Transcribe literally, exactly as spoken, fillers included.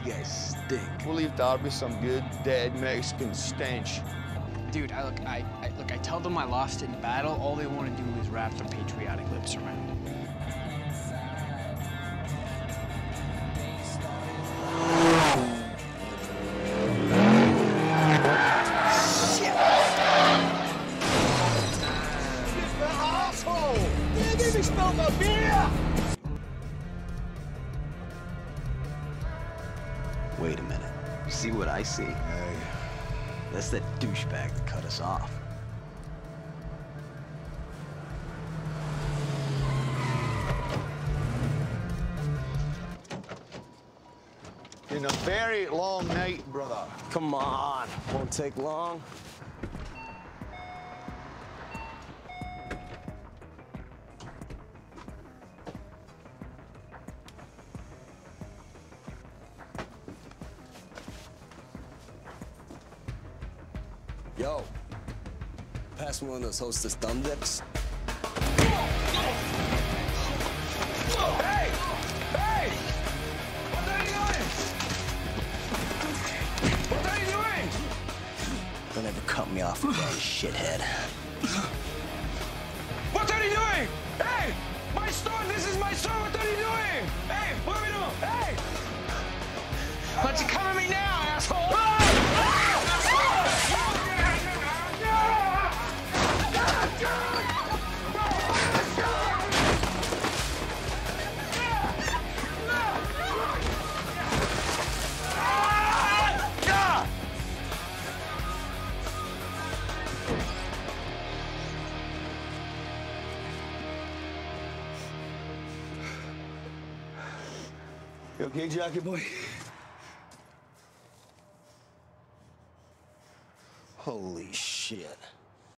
guys stink. We'll leave Darby some good, dead Mexican stench. Dude, I look, I, I look, I tell them I lost in battle. All they want to do is wrap their patriotic lips around it. Wait a minute. You see what I see? Hey. That's that douchebag that cut us off. Been a very long night, brother. Come on, won't take long. Yo, pass me one of those Hostess thumb dips. Hey! Hey! What are you doing? What are you doing? Don't ever cut me off again, shithead. What are you doing? Hey! My store! This is my store! What are you doing? Hey! What are we doing? Hey! Why don't you come at me now, asshole? You okay, Jackie boy? Holy shit.